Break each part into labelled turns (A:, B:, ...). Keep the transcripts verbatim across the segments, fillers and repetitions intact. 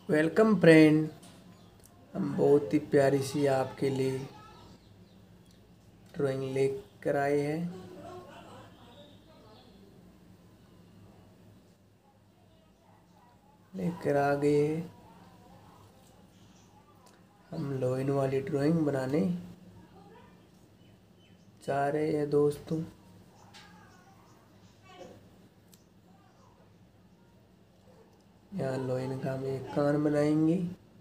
A: Welcome friend. हम बहुत ही प्यारी सी आपके लिए ड्राइंग लेकर आए हैं। लेकर आ गए हैं हम लोइन वाली ड्राइंग बनाने जा रहे हैं दोस्तों। यहाँ लोइन का हम एक कान बनाएंगे,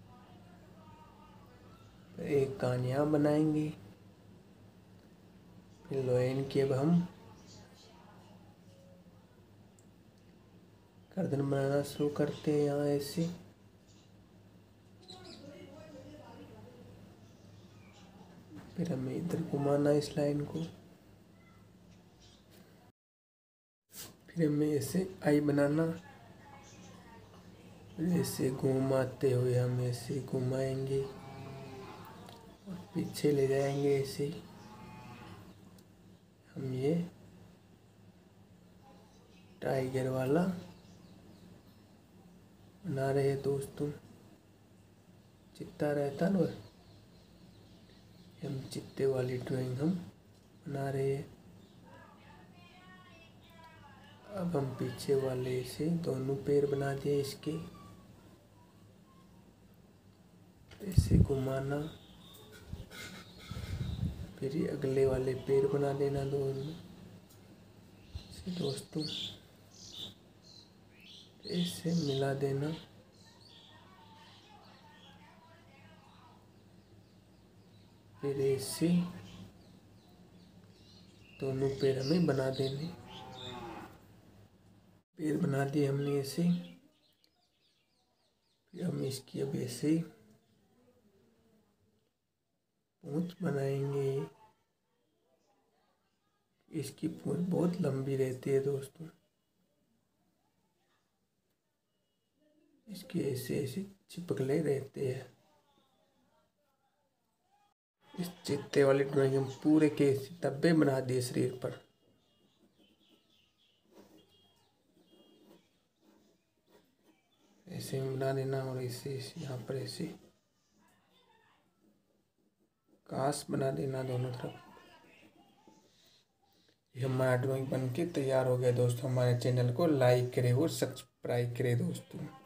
A: एक कान यहाँ बनाएंगे। फिर लोइन की अब हम गर्दन बनाना शुरू करते हैं। यहाँ ऐसे फिर हमें इधर घुमाना इस लाइन को। फिर हमें ऐसे आई बनाना। ऐसे घुमाते हुए हम ऐसे घुमाएंगे और पीछे ले जाएंगे। ऐसे हम ये टाइगर वाला बना रहे हैं दोस्तों। चित्ता रहता ना, हम चित्ते वाली ड्राइंग हम बना रहे हैं। अब हम पीछे वाले से दोनों पैर बना दिए इसके। ऐसे घुमाना, फिर ये अगले वाले पैर बना देना दोनों से दोस्तों। ऐसे मिला देना। फिर ऐसे दोनों पैर हमें बना देने। पैर बना दिए हमने ऐसे। फिर हम इसकी अब ऐसे पूंछ बनाएंगे। इसकी पूंछ बहुत लंबी रहती है दोस्तों। इसके ऐसे ऐसे चिपकले रहते हैं। इस चित्ते वाली ड्राइंग हम पूरे के धब्बे बना दिए शरीर पर। ऐसे बना देना और इसे यहाँ पर ऐसे कास बना देना दोनों तरफ। ये हमारा ड्राइंग बन के तैयार हो गया दोस्तों। हमारे चैनल को लाइक करें और सब्सक्राइब करें दोस्तों।